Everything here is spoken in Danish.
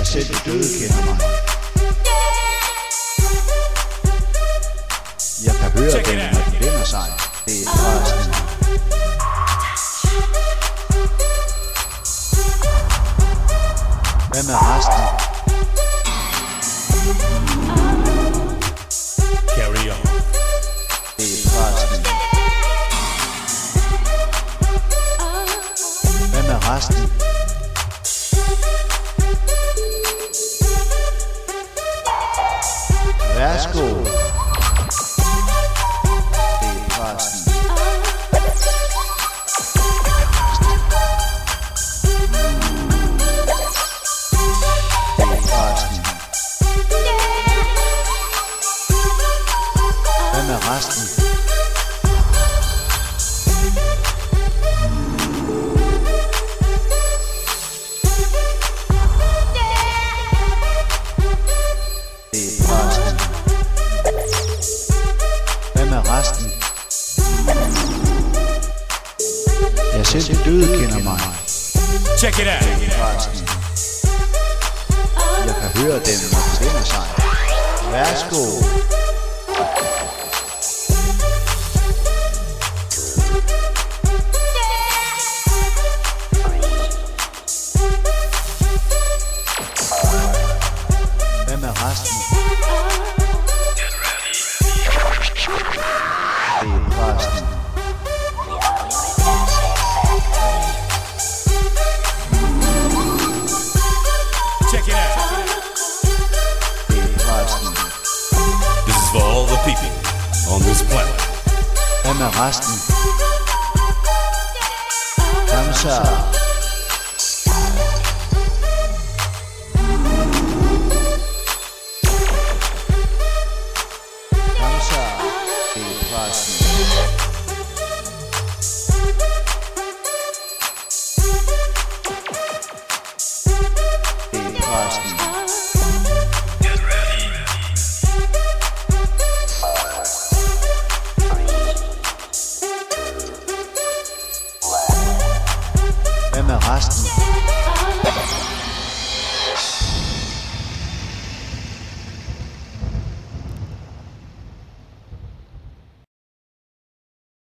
selv de døde kender mig. Jeg kan høre dem, når de vender sig. Det er resten. Hvad med resten? Carry on. Det er resten. Hvad med resten? Værsgo. Det er resten. Hvad med resten? Det er resten. Hvad med resten? Jeg selv de døde kender mig. Check it out. Det er resten. Jeg kan høre dem, når de vender sig. Værsgo. Hvad med resten? Det er resten. Check it out. Det er resten. This is for all the people on this planet. Hvad med resten? Kom så. Kom så. Det er resten. Det er resten. Hvad med resten?